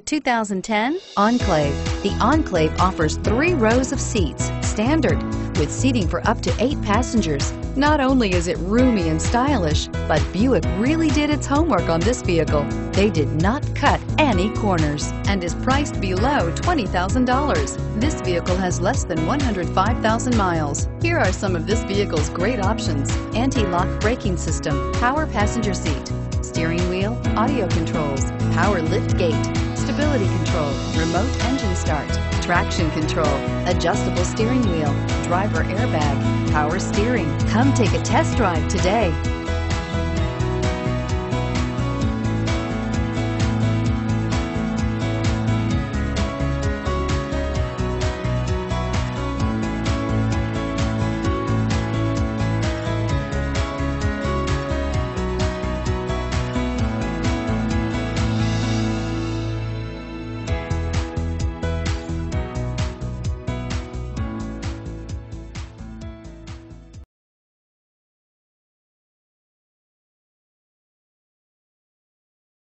2010 Enclave. The Enclave offers 3 rows of seats, standard, with seating for up to 8 passengers. Not only is it roomy and stylish, but Buick really did its homework on this vehicle. They did not cut any corners and is priced below $20,000. This vehicle has less than 105,000 miles. Here are some of this vehicle's great options: anti-lock braking system, power passenger seat, steering wheel audio controls, power lift gate, stability control, remote engine start, traction control, adjustable steering wheel, driver airbag, power steering. Come take a test drive today.